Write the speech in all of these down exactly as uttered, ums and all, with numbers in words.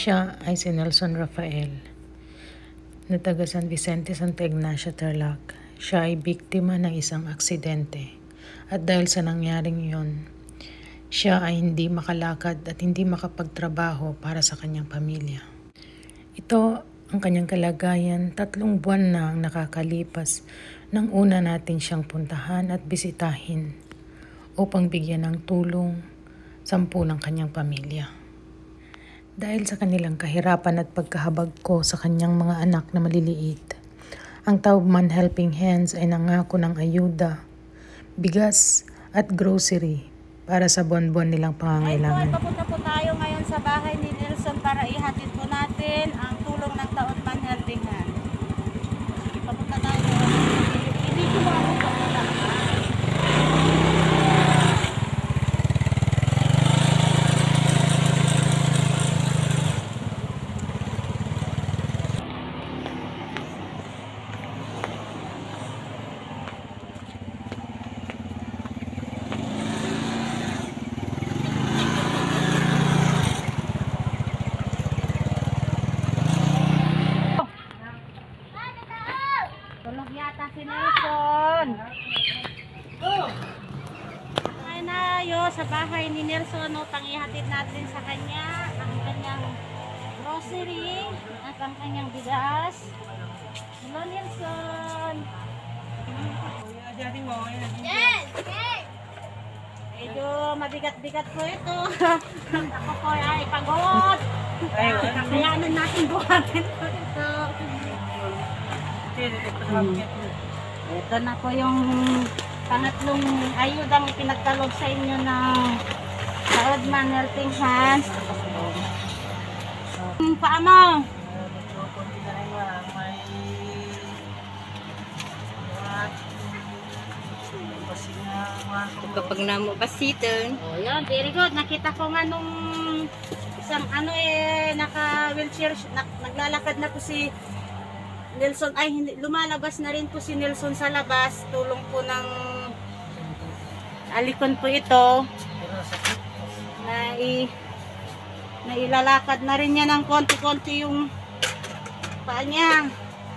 Siya ay si Nelson Rafael na taga San Vicente, Santa Ignacia, Tarlac. Siya ay biktima ng isang aksidente at dahil sa nangyaring yon, siya ay hindi makalakad at hindi makapagtrabaho para sa kanyang pamilya. Ito ang kanyang kalagayan, tatlong buwan na ang nakakalipas nang una natin siyang puntahan at bisitahin upang bigyan ng tulong sampu ng kanyang pamilya. Dahil sa kanilang kahirapan at pagkahabag ko sa kanyang mga anak na maliliit, ang Taubman Helping Hands ay nangako ng ayuda, bigas at grocery para sa buwan-buwan nilang pangangailangan. Ay po, papunta po tayo ngayon sa bahay ni Nelson para ihatid po natin ang tulong ng Taubman Helping Hands. Papunta tayo. Hindi ko ba ako papunta? Tulog yata si Nelson. Ay na yo sa bahay ni Nelson, upang ihatid natin sa kanya ang kanyang grocery at ang kanyang bigas. Hello Nelson. Yes, yes. Medyo mabigat-bigat po ito. Ako po ay pagod. Kakayanan natin buhatin po ito. Hmm. Ito na po yung pangatlong ayudang pinagkalog sa inyo ng Taubman Helping Hands. Yung paa mo. Kapag namo basiton. Oh, yun, very good. Nakita ko nga nung isang ano eh, naka-wheelchair, nak naglalakad na po si Nelson, ay hindi, lumalabas na rin po si Nelson sa labas, tulong po ng alikon po ito na, i, na ilalakad na rin niya ng konti-konti yung paa niya.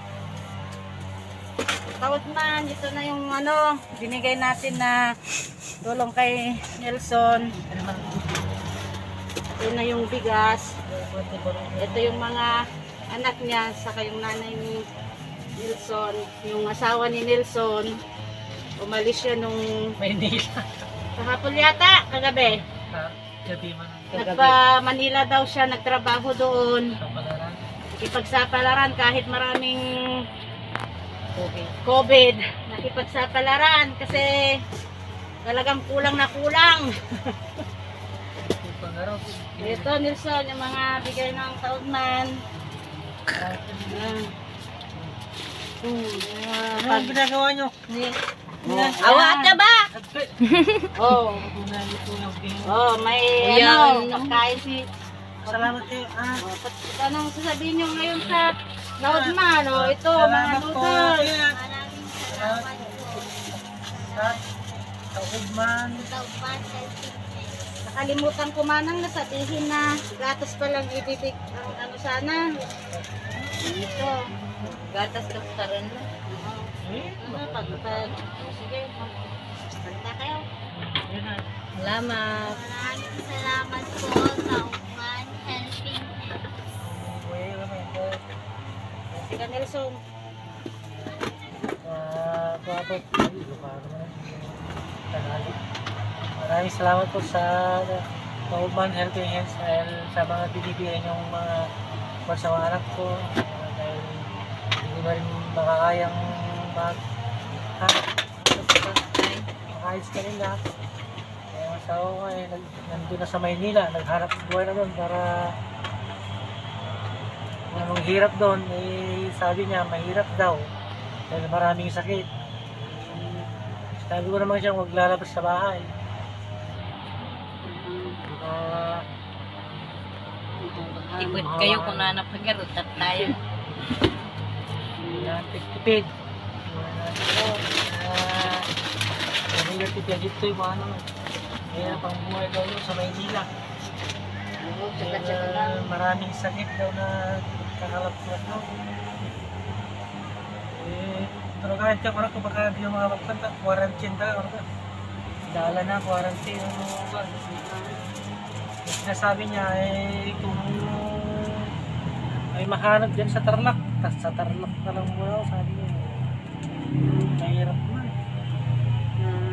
Taubman, ito na yung ano binigay natin na tulong kay Nelson. Ito na yung bigas, ito yung mga anak niya, saka yung nanay ni Nelson, yung asawa ni Nelson, umalis siya nung Manila. kahapon yata, kagabi. Gabi man. Nagpa Manila daw siya, nagtrabaho doon. Nakipagsapalaran kahit maraming COVID. Nakipagsapalaran kasi talagang kulang na kulang. Ito Nelson, yung mga bigay ng Taubman. Uh, uh, Ano ginagawa nyo? Awa ka ba? Oh. Oh, may ano, pagkain si. Salamat kayo. Ah, Oh, anong sasabihin nyo ngayon sa Taubman? Oh, ito, mga noodles. Maraming salamat po. Taubman. Nakalimutan ko manang nasabihin na gatas pa lang ibibig ang ano sana. Ito. Gatas doktoran na. Ano, pag, pag, sige, magsalita kayo. Salamat. Maraming salamat po sa Taubman Helping Hands. Sige Nelson. Maraming salamat po sa Taubman Helping Hands dahil sa mga binibigay niyong mga para sa mga anak ko, uh, dahil hindi ba rin makakayang mag makayos ka nila. Kaya ang asawa ko ay nandun na sa Maynila, nagharap buhay na doon para anong hirap doon, eh, sabi niya mahirap daw dahil maraming sakit. Sabi ko naman siya huwag lalabas sa bahay. Uh, Tipid kayo kung nanapagaroot at tayo. tipid. Mahirap tipid dito yung mga ano. Kaya pang buhay daw yun sa Maynila. Oo, tsaga-tsaga lang. Eh, maraming sakit daw na kakalap ko ano. Eh, pero kahit siya ko baka di yung mga magkanta, quarantine ka, ano ka. Dala na, quarantine, ano ba. Yung sinasabi niya, eh, kung ay mahanap dyan sa Tarlac, tas sa Tarlac na lang muna ako, sabi niya. Mahirap na. Ah,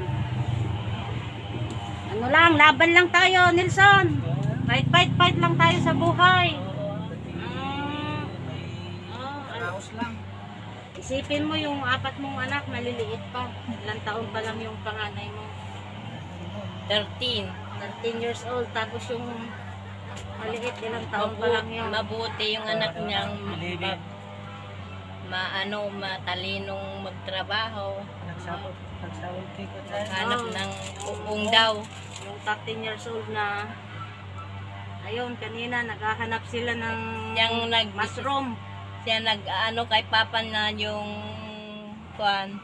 ano lang, laban lang tayo, Nelson. Fight, fight, fight lang tayo sa buhay. Ah, oh, ano, Kaos lang. isipin mo yung apat mong anak, maliliit pa. Ilang taon pa lang yung panganay mo. thirteen. thirteen years old, tapos yung maliit, ilang taon pa lang yan. Mabuti yung anak niyang Believe it. maano, matalinong magtrabaho. Nagsabot, nagsabot ko Hanap Oo. ng uong daw. Yung thirteen years old na, ayun, kanina naghahanap sila ng Yung nag mushroom. siya nag ano kay papa na yung kuan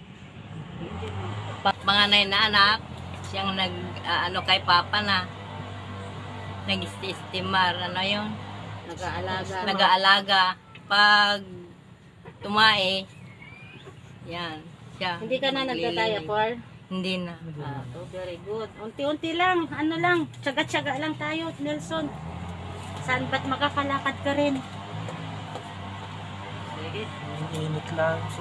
pa, panganay na anak siyang nag ah, ano kay papa na nag-istimar ano yun Nag-aalaga. nag-aalaga pag tumae yan siya Hindi ka na maglilinis. nagtataya, Paul? hindi na Ah, oh, very good. Unti-unti lang, ano lang, tsaga-tsaga lang tayo, Nelson. Saan ba't makakalakad ka rin? Sige. Init lang, so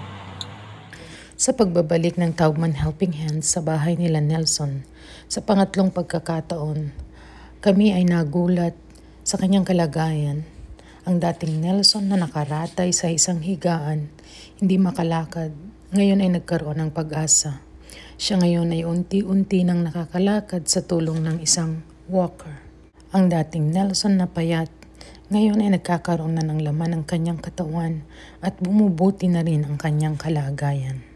Sa pagbabalik ng Taubman Helping Hands sa bahay nila Nelson, sa pangatlong pagkakataon, kami ay nagulat sa kanyang kalagayan. Ang dating Nelson na nakaratay sa isang higaan, hindi makalakad, ngayon ay nagkaroon ng pag-asa. Siya ngayon ay unti-unti nang nakakalakad sa tulong ng isang walker. Ang dating Nelson na payat, ngayon ay nagkakaroon na ng laman ang kanyang katawan at bumubuti na rin ang kanyang kalagayan.